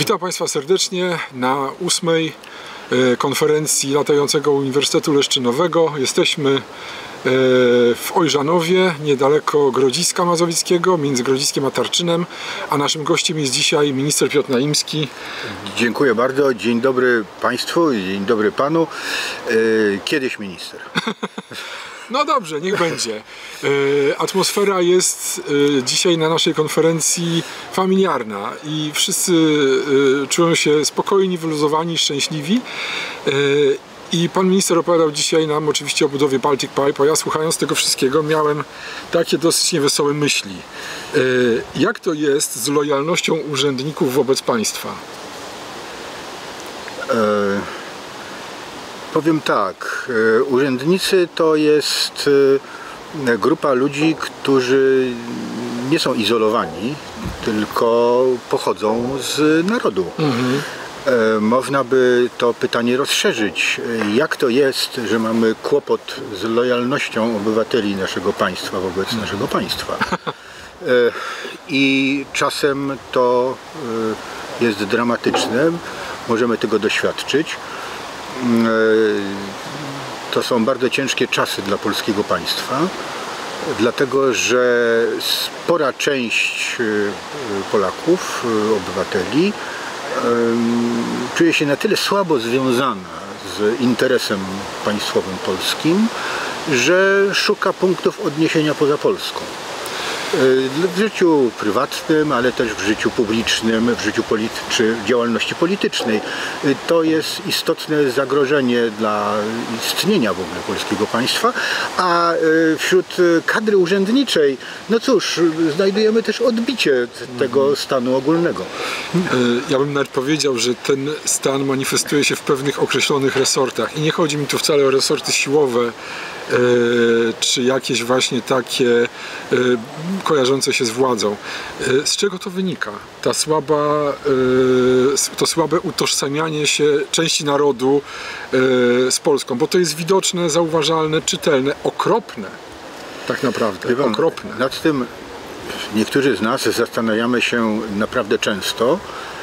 Witam Państwa serdecznie na 8. konferencji Latającego Uniwersytetu Leszczynowego. Jesteśmy w Ojrzanowie, niedaleko Grodziska Mazowieckiego, między Grodziskiem a Tarczynem, a naszym gościem jest dzisiaj minister Piotr Naimski. Dziękuję bardzo, dzień dobry Państwu, dzień dobry Panu. Kiedyś minister. No dobrze, niech będzie. Atmosfera jest dzisiaj na naszej konferencji familiarna i wszyscy czują się spokojni, wyluzowani, szczęśliwi. I pan minister opowiadał dzisiaj nam oczywiście o budowie Baltic Pipe, a ja słuchając tego wszystkiego miałem takie dosyć niewesołe myśli. Jak to jest z lojalnością urzędników wobec państwa? Powiem tak, urzędnicy to jest grupa ludzi, którzy nie są izolowani, tylko pochodzą z narodu. Można by to pytanie rozszerzyć. Jak to jest, że mamy kłopot z lojalnością obywateli naszego państwa wobec naszego państwa? I czasem to jest dramatyczne. Możemy tego doświadczyć. To są bardzo ciężkie czasy dla polskiego państwa, dlatego że spora część Polaków, obywateli, czuje się na tyle słabo związana z interesem państwowym polskim, że szuka punktów odniesienia poza Polską. W życiu prywatnym, ale też w życiu publicznym, w życiu czy w działalności politycznej. To jest istotne zagrożenie dla istnienia w ogóle polskiego państwa, a wśród kadry urzędniczej, no cóż, znajdujemy też odbicie tego stanu ogólnego. Ja bym nawet powiedział, że ten stan manifestuje się w pewnych określonych resortach i nie chodzi mi tu wcale o resorty siłowe, czy jakieś właśnie takie kojarzące się z władzą. Z czego to wynika? To słabe utożsamianie się części narodu z Polską, bo to jest widoczne, zauważalne, czytelne, okropne tak naprawdę, okropne. Nad tym niektórzy z nas zastanawiamy się naprawdę często.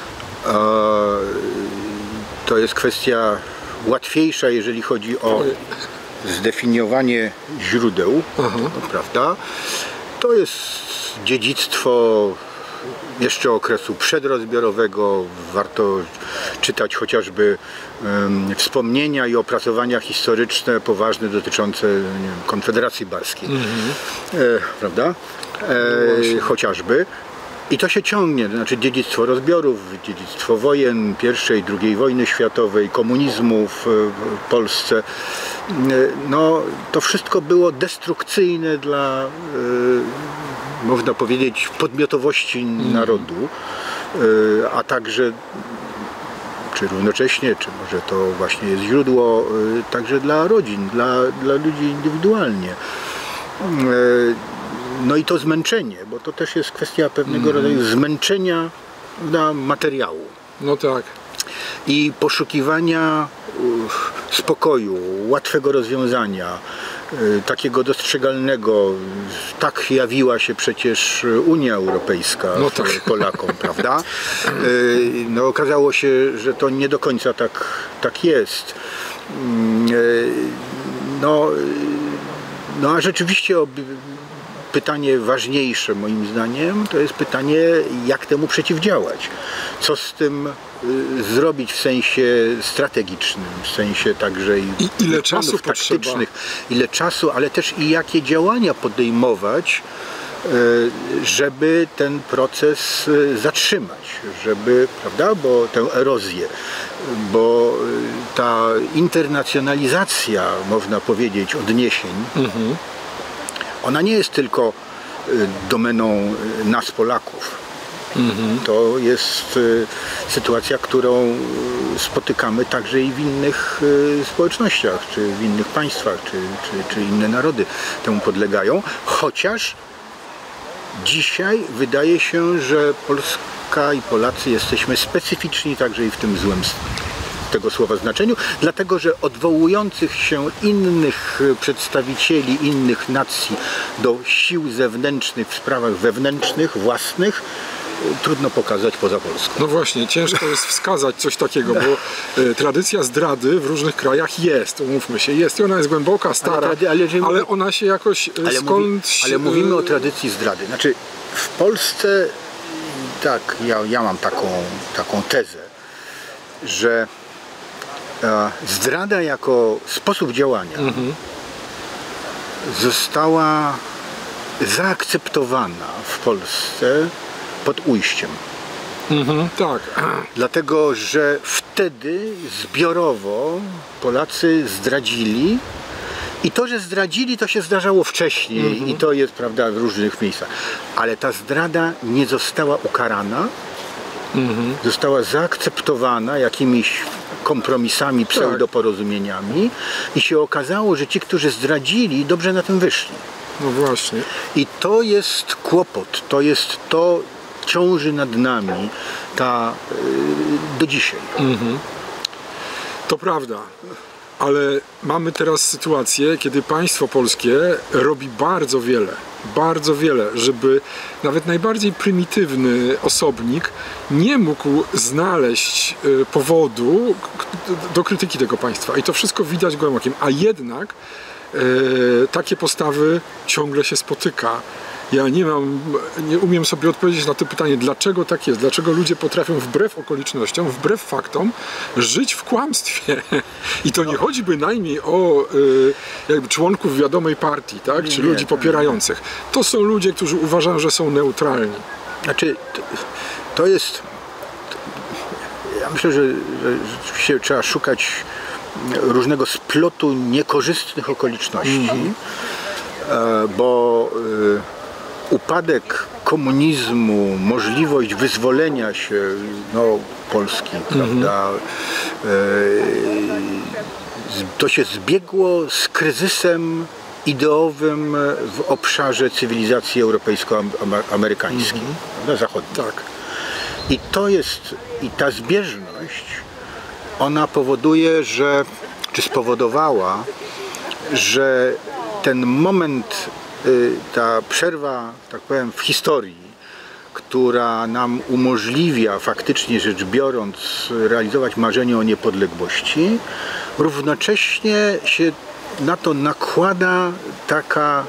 To jest kwestia łatwiejsza, jeżeli chodzi o zdefiniowanie źródeł, prawda? To jest dziedzictwo jeszcze okresu przedrozbiorowego. Warto czytać chociażby wspomnienia i opracowania historyczne poważne dotyczące, nie wiem, Konfederacji Barskiej, prawda? Chociażby. I to się ciągnie, to znaczy dziedzictwo rozbiorów, dziedzictwo wojen, I, II wojny światowej, komunizmu w Polsce. No, to wszystko było destrukcyjne dla, można powiedzieć, podmiotowości narodu, a także, czy równocześnie, czy może to właśnie jest źródło, także dla rodzin, dla ludzi indywidualnie. No i to zmęczenie, bo to też jest kwestia pewnego rodzaju zmęczenia materiału. No tak. I poszukiwania spokoju, łatwego rozwiązania, takiego dostrzegalnego. Tak jawiła się przecież Unia Europejska Polakom, prawda? No, okazało się, że to nie do końca tak jest. No a rzeczywiście pytanie ważniejsze moim zdaniem to jest pytanie, jak temu przeciwdziałać. Co z tym zrobić w sensie strategicznym, w sensie także i ile czasu taktycznych, ile czasu, ale też i jakie działania podejmować, żeby ten proces zatrzymać, żeby, prawda, bo tę erozję, bo ta internacjonalizacja, można powiedzieć, odniesień, ona nie jest tylko domeną nas, Polaków. To jest sytuacja, którą spotykamy także i w innych społecznościach, czy w innych państwach, czy inne narody temu podlegają. Chociaż dzisiaj wydaje się, że Polska i Polacy jesteśmy specyficzni także i w tym złym stanie. tego słowa znaczeniu, dlatego że odwołujących się innych przedstawicieli innych nacji do sił zewnętrznych w sprawach wewnętrznych, własnych, trudno pokazać poza Polską. No właśnie, ciężko jest wskazać coś takiego, bo tradycja zdrady w różnych krajach jest, umówmy się, jest i ona jest głęboka, stara, ale ona się jakoś ale mówimy o tradycji zdrady. Znaczy w Polsce, tak, ja mam taką tezę, że zdrada jako sposób działania została zaakceptowana w Polsce pod ujściem. Tak. Dlatego, że wtedy zbiorowo Polacy zdradzili i to, że zdradzili, to się zdarzało wcześniej i to jest, prawda, w różnych miejscach. Ale ta zdrada nie została ukarana, została zaakceptowana jakimiś kompromisami, pseudoporozumieniami i się okazało, że ci, którzy zdradzili, dobrze na tym wyszli. No właśnie. I to jest kłopot, to ciąży nad nami do dzisiaj. To prawda, ale mamy teraz sytuację, kiedy państwo polskie robi bardzo wiele, żeby nawet najbardziej prymitywny osobnik nie mógł znaleźć powodu do krytyki tego państwa. I to wszystko widać gołym okiem, a jednak takie postawy ciągle się spotyka. Ja nie umiem sobie odpowiedzieć na to pytanie, dlaczego tak jest, dlaczego ludzie potrafią wbrew okolicznościom, wbrew faktom żyć w kłamstwie. I to nie chodzi bynajmniej o jakby członków wiadomej partii, tak? Czy ludzi popierających. To są ludzie, którzy uważają, że są neutralni. Znaczy, to jest... Ja myślę, że rzeczywiście trzeba szukać różnego splotu niekorzystnych okoliczności, bo upadek komunizmu, możliwość wyzwolenia się Polski, prawda, to się zbiegło z kryzysem ideowym w obszarze cywilizacji europejsko-amerykańskiej, zachodniej. Tak. I ta zbieżność, ona powoduje, czy spowodowała, że ten moment, ta przerwa, tak powiem, w historii, która nam umożliwia faktycznie rzecz biorąc realizować marzenie o niepodległości, równocześnie się na to nakłada taka,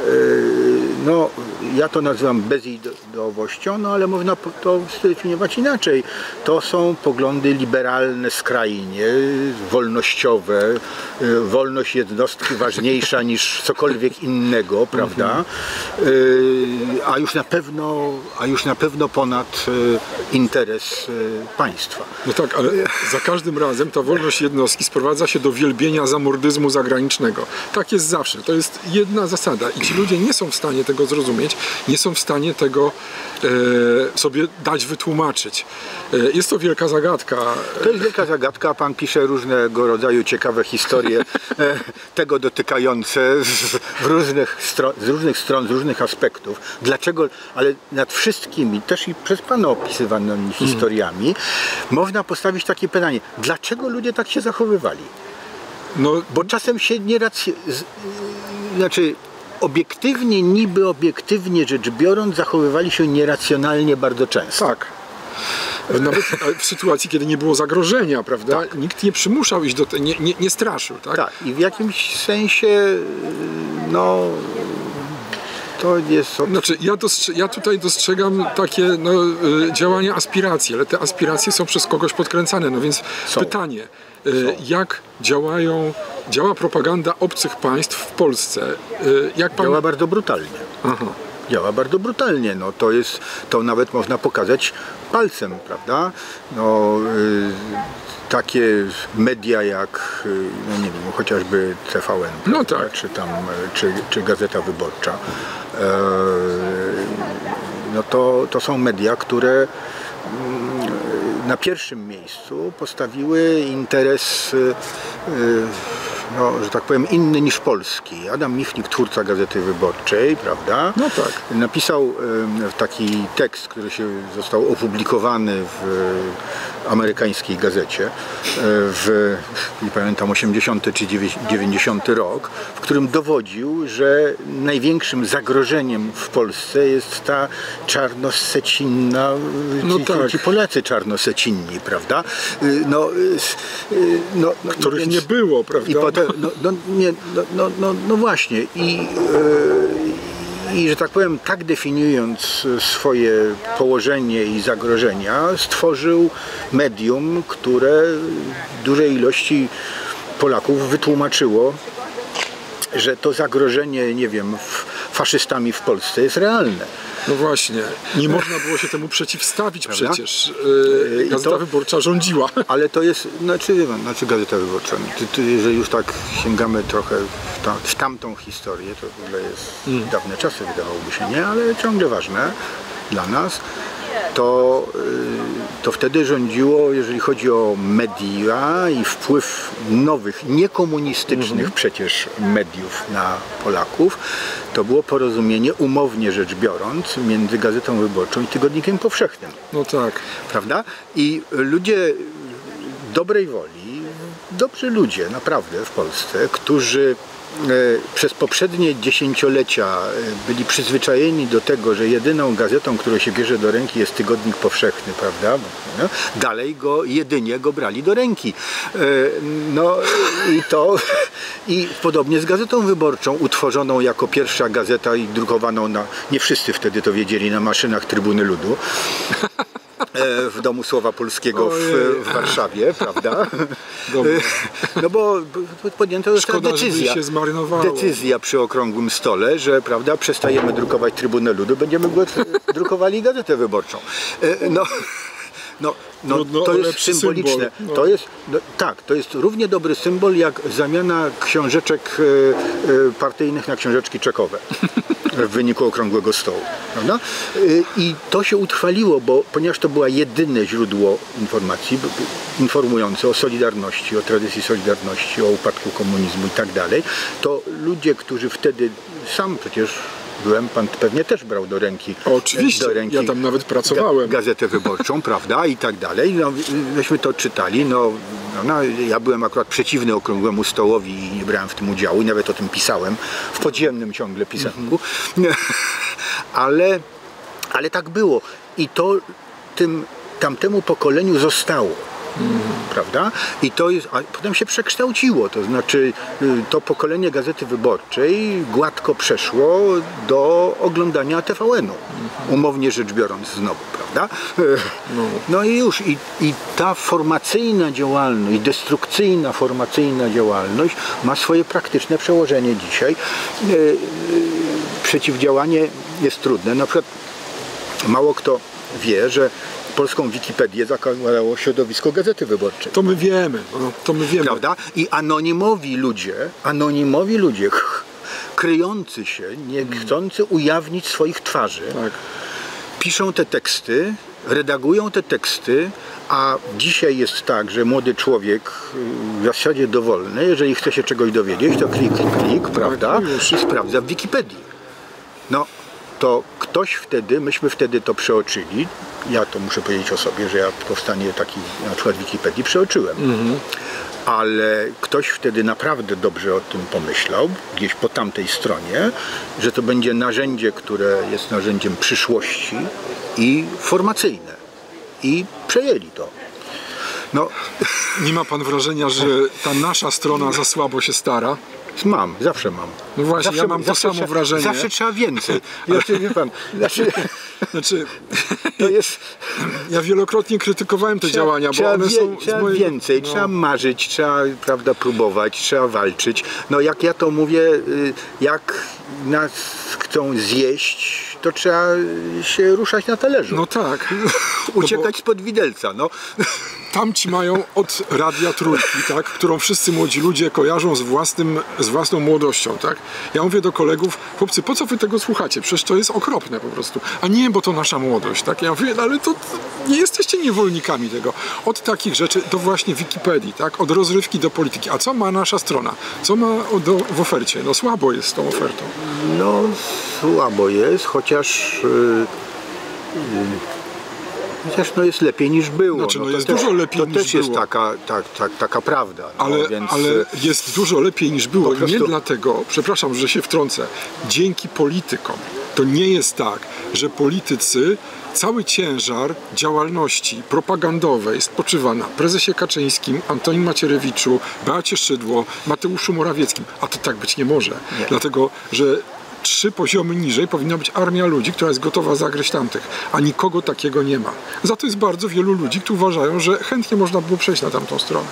ja to nazywam bezideowością, ale można to zdefiniować inaczej. To są poglądy liberalne skrajnie, wolnościowe, wolność jednostki ważniejsza niż cokolwiek innego, prawda? A już na pewno ponad interes państwa. No tak, ale za każdym razem ta wolność jednostki sprowadza się do wielbienia zamordyzmu zagranicznego. Tak jest zawsze. To jest jedna zasada i ci ludzie nie są w stanie tego zrozumieć, nie są w stanie tego sobie dać wytłumaczyć. Jest to wielka zagadka. To jest wielka zagadka, pan pisze różnego rodzaju ciekawe historie tego dotykające z różnych stron, z różnych aspektów. Dlaczego, ale nad wszystkimi, też i przez pana opisywanymi historiami, można postawić takie pytanie, dlaczego ludzie tak się zachowywali? No, bo czasem się niby obiektywnie rzecz biorąc, zachowywali się nieracjonalnie bardzo często. Tak. Nawet w sytuacji, kiedy nie było zagrożenia, prawda? Tak. Nikt nie przymuszał iść do tego, nie straszył, tak? Tak, i w jakimś sensie, to jest... Znaczy, ja tutaj dostrzegam takie działania, aspiracje, ale te aspiracje są przez kogoś podkręcane, no więc pytanie, jak działa propaganda obcych państw w Polsce? Działa bardzo brutalnie. Aha. Działa bardzo brutalnie, to nawet można pokazać palcem, prawda? Takie media jak, nie wiem, chociażby TVN, no tak. czy Gazeta Wyborcza, to są media, które na pierwszym miejscu postawiły interes, że tak powiem, inny niż polski. Adam Michnik, twórca Gazety Wyborczej, prawda? No tak. Napisał taki tekst, który został opublikowany amerykańskiej gazecie w, nie pamiętam, 80 czy 90 rok, w którym dowodził, że największym zagrożeniem w Polsce jest ta czarnosecinna, ci Polacy czarnosecinni, prawda? Których nie było, prawda? I potem, no właśnie. I że tak powiem, tak definiując swoje położenie i zagrożenia, stworzył medium, które dużej ilości Polaków wytłumaczyło, że to zagrożenie, nie wiem, faszystami w Polsce jest realne. No właśnie, nie można było się temu przeciwstawić, prawda? Przecież Gazeta Wyborcza rządziła. Ale to jest, znaczy Gazeta Wyborcza, jeżeli już tak sięgamy trochę w tamtą historię, to w ogóle jest dawne czasy, wydawałoby się, nie, ale ciągle ważne dla nas, to wtedy rządziło, jeżeli chodzi o media i wpływ nowych, niekomunistycznych przecież mediów na Polaków, to było porozumienie, umownie rzecz biorąc, między Gazetą Wyborczą i Tygodnikiem Powszechnym. No tak. Prawda? I ludzie dobrej woli, dobrzy ludzie naprawdę w Polsce, którzy przez poprzednie dziesięciolecia byli przyzwyczajeni do tego, że jedyną gazetą, którą się bierze do ręki, jest Tygodnik Powszechny, prawda? No, dalej jedynie go brali do ręki. No i podobnie z Gazetą Wyborczą, utworzoną jako pierwsza gazeta i drukowaną nie wszyscy wtedy to wiedzieli, na maszynach Trybuny Ludu. W Domu Słowa Polskiego w Warszawie, prawda? No bo podjęto została decyzja przy okrągłym stole, że, prawda, przestajemy drukować Trybunę Ludu, będziemy drukowali Gazetę Wyborczą. To jest symboliczne. To jest równie dobry symbol jak zamiana książeczek partyjnych na książeczki czekowe w wyniku okrągłego stołu. Prawda? I to się utrwaliło, ponieważ to było jedyne źródło informacji informujące o Solidarności, o tradycji Solidarności, o upadku komunizmu i tak dalej, to ludzie, którzy wtedy, sam przecież byłem, pan pewnie też brał do ręki. Oczywiście, ja tam nawet pracowałem. Gazetę Wyborczą, prawda, i tak dalej. No, myśmy to czytali, ja byłem akurat przeciwny okrągłemu stołowi i nie brałem w tym udziału, i nawet o tym pisałem, w podziemnym ciągle pisanku. Ale tak było. I to tamtemu pokoleniu zostało. Prawda? I to jest, a potem się przekształciło, to znaczy to pokolenie Gazety Wyborczej gładko przeszło do oglądania TVN-u, umownie rzecz biorąc znowu, prawda? No i już, i ta formacyjna działalność, destrukcyjna formacyjna działalność ma swoje praktyczne przełożenie dzisiaj. Przeciwdziałanie jest trudne, na przykład mało kto wie, że polską Wikipedię zakładało środowisko Gazety Wyborczej. To my wiemy. Prawda? I anonimowi ludzie kryjący się, nie chcący ujawnić swoich twarzy, piszą te teksty, redagują te teksty, a dzisiaj jest tak, że młody człowiek w zasadzie dowolny, jeżeli chce się czegoś dowiedzieć, to klik, prawda? I sprawdza w Wikipedii. No, to ktoś myśmy wtedy to przeoczyli. Ja to muszę powiedzieć o sobie, że ja powstanie takiej na przykład Wikipedii przeoczyłem. Ale ktoś wtedy naprawdę dobrze o tym pomyślał, gdzieś po tamtej stronie, że to będzie narzędzie, które jest narzędziem przyszłości i formacyjne. I przejęli to. No. Nie ma pan wrażenia, że ta nasza strona za słabo się stara? Mam, zawsze mam. No właśnie, ja mam to samo wrażenie. Zawsze trzeba więcej. Wie pan, to jest... Ja wielokrotnie krytykowałem te działania, bo one są trzeba więcej, trzeba marzyć, trzeba, prawda, próbować, trzeba walczyć. No jak ja to mówię, jak nas chcą zjeść, to trzeba się ruszać na talerzu. No tak. Uciekać spod widelca, no. Tamci mają od Radia Trójki, tak, którą wszyscy młodzi ludzie kojarzą z własną młodością, tak. Ja mówię do kolegów, chłopcy, po co wy tego słuchacie? Przecież to jest okropne po prostu. A nie, bo to nasza młodość, tak. Ja mówię, ale to nie jesteście niewolnikami tego. Od takich rzeczy do właśnie Wikipedii, tak, od rozrywki do polityki. A co ma nasza strona? Co ma w ofercie? No słabo jest z tą ofertą. No słabo jest, chociaż Chociaż no jest lepiej niż było. Znaczy, no to jest też, dużo lepiej to niż też jest było. taka prawda. No, Ale jest dużo lepiej niż było. prostu... Nie dlatego, przepraszam, że się wtrącę, dzięki politykom. To nie jest tak, że politycy, cały ciężar działalności propagandowej spoczywa na prezesie Kaczyńskim, Antonim Macierewiczu, Beacie Szydło, Mateuszu Morawieckim. A to tak być nie może. Nie. Dlatego, że 3 poziomy niżej powinna być armia ludzi, która jest gotowa zagryźć tamtych, a nikogo takiego nie ma. Za to jest bardzo wielu ludzi, którzy uważają, że chętnie można było przejść na tamtą stronę.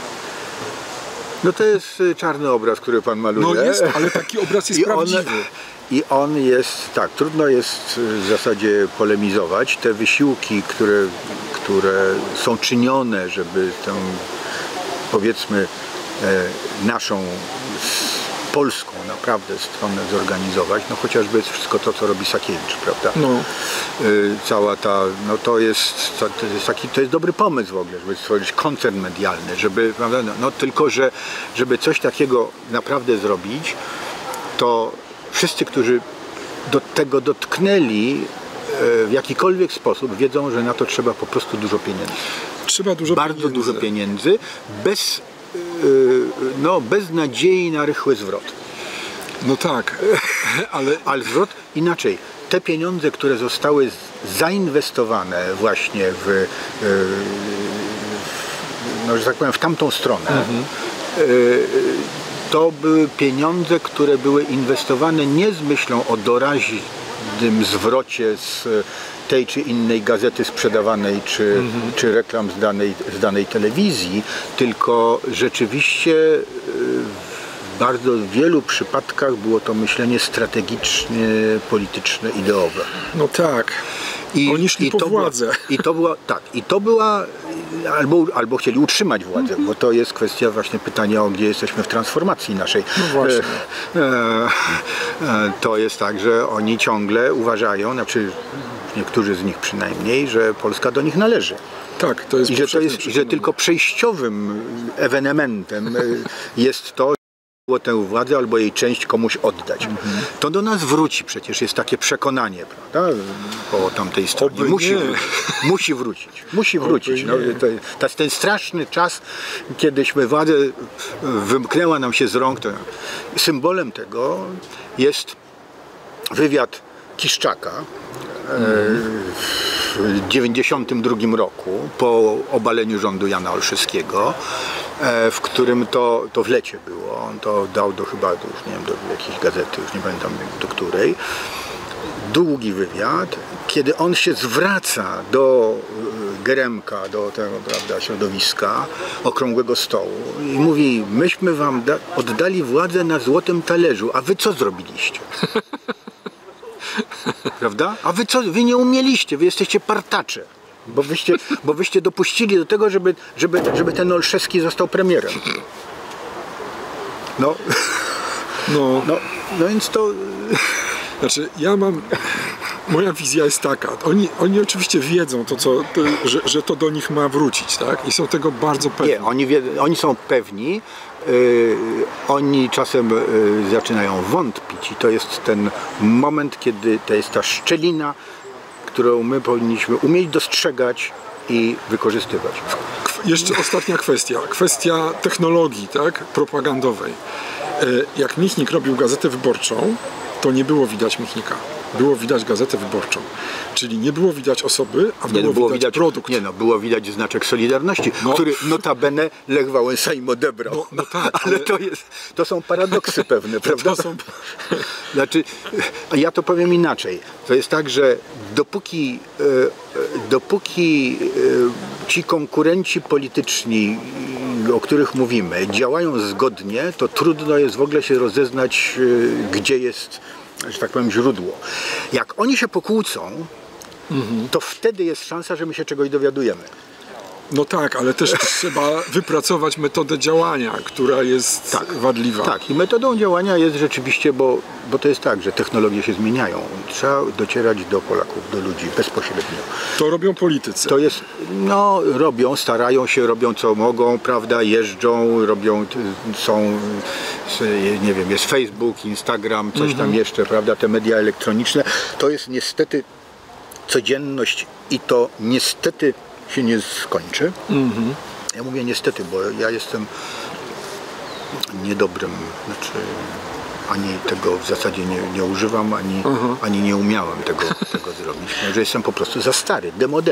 No to jest czarny obraz, który pan maluje. No jest, ale taki obraz jest prawdziwy. I on jest, tak, trudno jest w zasadzie polemizować. Te wysiłki, które są czynione, żeby tę, powiedzmy, naszą polską naprawdę stronę zorganizować, no chociażby jest wszystko to, co robi Sakiewicz, prawda? No. Cała ta, no to jest dobry pomysł w ogóle, żeby stworzyć koncern medialny, żeby, prawda, no tylko, że żeby coś takiego naprawdę zrobić, to wszyscy, którzy do tego dotknęli w jakikolwiek sposób, wiedzą, że na to trzeba po prostu dużo pieniędzy. Trzeba dużo Bardzo dużo pieniędzy, bez nadziei na rychły zwrot. No tak, Ale zwrot inaczej. Te pieniądze, które zostały zainwestowane właśnie że tak powiem, w tamtą stronę, to były pieniądze, które były inwestowane nie z myślą o doraźnym zwrocie z tej czy innej gazety sprzedawanej, czy reklam z danej telewizji, tylko rzeczywiście w bardzo wielu przypadkach było to myślenie strategiczne, polityczne, ideowe. No tak. Oni szli po władzę. I to była albo chcieli utrzymać władzę, bo to jest kwestia właśnie pytania, gdzie jesteśmy w transformacji naszej. No właśnie. To jest tak, że oni ciągle uważają, znaczy niektórzy z nich przynajmniej, że Polska do nich należy. Tak, to jest I że tylko przejściowym ewenementem jest to, tę władzę albo jej część komuś oddać. To do nas wróci, przecież jest takie przekonanie, prawda? Po tamtej stronie. Musi wrócić. Musi wrócić. No, to jest ten straszny czas, kiedyśmy władzę wymknęła nam się z rąk. Symbolem tego jest wywiad Kiszczaka w 1992 roku po obaleniu rządu Jana Olszewskiego, w którym to w Lecie było. On to dał chyba już nie wiem, do jakiejś gazety, już nie pamiętam do której. Długi wywiad, kiedy on się zwraca do Geremka, do tego, prawda, środowiska Okrągłego Stołu i mówi: myśmy wam oddali władzę na złotym talerzu, a wy co zrobiliście? Prawda? A wy co? Wy nie umieliście, wy jesteście partacze. Bo wyście dopuścili do tego, żeby ten Olszewski został premierem. No więc to... Znaczy, moja wizja jest taka, oni oczywiście wiedzą że to do nich ma wrócić, tak? I są tego bardzo pewni. Nie, oni są pewni, oni czasem zaczynają wątpić i to jest ten moment, kiedy to jest ta szczelina, którą my powinniśmy umieć dostrzegać i wykorzystywać. Jeszcze ostatnia kwestia technologii, tak? Propagandowej. Jak Michnik robił Gazetę Wyborczą, to nie było widać Michnika. Było widać Gazetę Wyborczą. Czyli nie było widać osoby, a było widać produkt. Było widać znaczek Solidarności, który notabene Lech Wałęsa im odebrał. No tak, ale to są paradoksy pewne, prawda? Znaczy, ja to powiem inaczej. To jest tak, że dopóki ci konkurenci polityczni, o których mówimy, działają zgodnie, to trudno jest w ogóle się rozeznać, gdzie jest, że tak powiem, źródło. Jak oni się pokłócą, to wtedy jest szansa, że my się czegoś dowiadujemy. No tak, ale też trzeba wypracować metodę działania, która jest wadliwa. Tak, i metodą działania jest rzeczywiście, bo to jest tak, że technologie się zmieniają. Trzeba docierać do Polaków, do ludzi bezpośrednio. To robią politycy. To jest, starają się, robią co mogą, prawda, jeżdżą, nie wiem, jest Facebook, Instagram, coś tam jeszcze, prawda, te media elektroniczne. To jest niestety codzienność i to niestety się nie skończy. Ja mówię niestety, bo ja jestem niedobrym, znaczy ani tego w zasadzie nie używam, ani nie umiałem tego zrobić, że jestem po prostu za stary, démodé.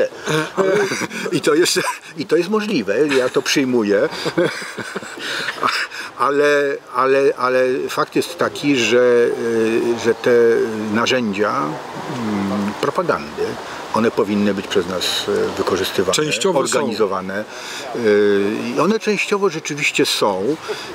I to jest możliwe, ja to przyjmuję, ale fakt jest taki, że te narzędzia propagandy, one powinny być przez nas wykorzystywane, częściowo organizowane. I one częściowo rzeczywiście są.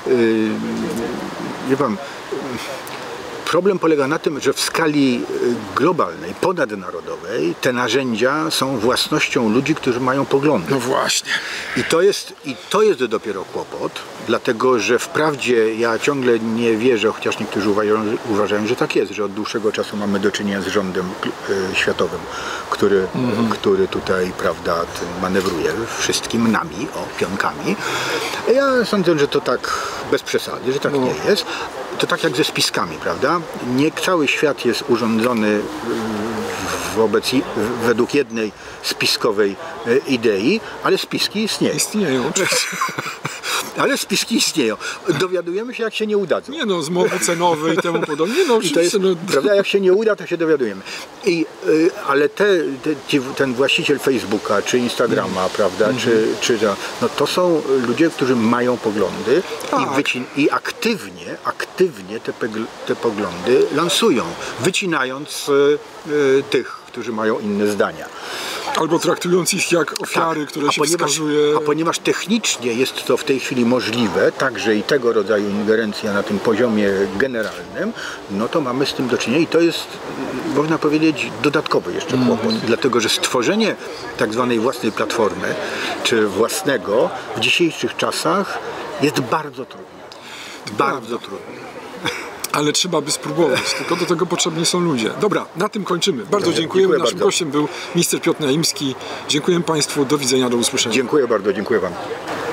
Wie pan, problem polega na tym, że w skali globalnej, ponadnarodowej te narzędzia są własnością ludzi, którzy mają poglądy. No właśnie. I to jest dopiero kłopot, dlatego że wprawdzie ja ciągle nie wierzę, chociaż niektórzy uważają, że tak jest, że od dłuższego czasu mamy do czynienia z rządem światowym, który tutaj, prawda, manewruje wszystkim nami, pionkami. Ja sądzę, że to tak bez przesady, że tak nie jest. To tak jak ze spiskami, prawda? Nie cały świat jest urządzony według jednej spiskowej idei, ale spiski istnieją. Istnieją, oczywiście. Ale spiski istnieją. Dowiadujemy się, jak się nie udadzą. Nie no, zmowy cenowe i temu podobnie. No, to jest, prawda, jak się nie uda, to się dowiadujemy. Ale ten właściciel Facebooka, czy Instagrama, prawda, no to są ludzie, którzy mają poglądy i aktywnie te poglądy lansują, wycinając tych, którzy mają inne zdania. Albo traktując ich jak ofiary, które się wskazuje. A ponieważ technicznie jest to w tej chwili możliwe, także i tego rodzaju ingerencja na tym poziomie generalnym, no to mamy z tym do czynienia i to jest, można powiedzieć, dodatkowy jeszcze kłopot. Dlatego, że stworzenie tak zwanej własnej platformy, czy własnego w dzisiejszych czasach jest bardzo trudne. Bardzo trudne. Ale trzeba by spróbować, tylko do tego potrzebni są ludzie. Dobra, na tym kończymy. Bardzo dziękujemy. Naszym gościem był minister Piotr Naimski. Dziękuję Państwu, do widzenia, do usłyszenia. Dziękuję bardzo, dziękuję Wam.